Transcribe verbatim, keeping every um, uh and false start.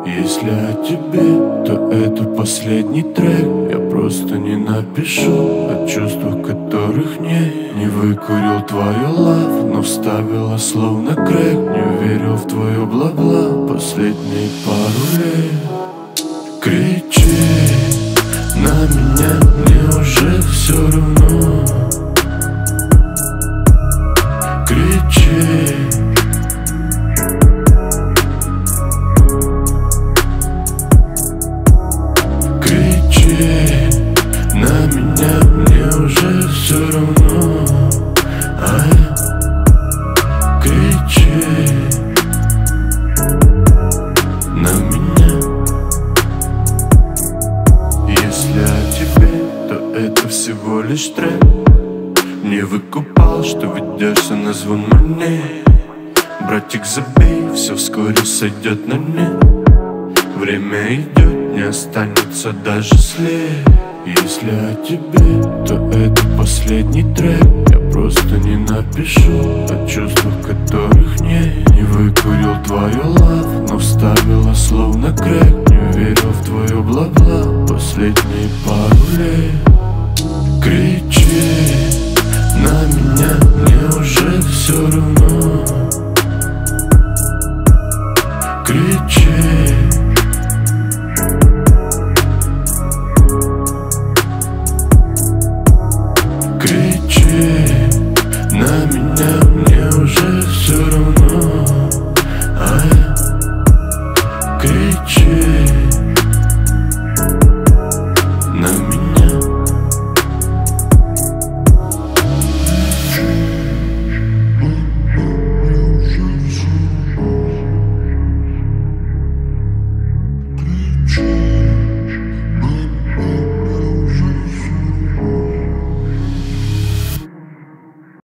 Если о тебе, то это последний трек. Я просто не напишу о чувствах, которых нет. Не выкурил твою лав, но вставила словно крэк. Не верил в твое бла-бла последние пару лет. Кричи на меня, мне уже все равно. Кричи. На меня, мне уже все равно. Ай, кричи на меня. Если о тебе, то это всего лишь трек. Не выкупал, что ведешься на звон монет. Братик, забей, все вскоре сойдет на нет. Время идет, не останется даже след. Если о тебе, то это последний трек. Я просто не напишу о чувствах, которых нет. Не выкурил твою лав, но вставила словно крэк. Не верил в твое бла-бла последние пару лет. Кричи на меня, мне уже все равно. Кричи. Кричи на меня, мне уже все равно. Ай, кричи.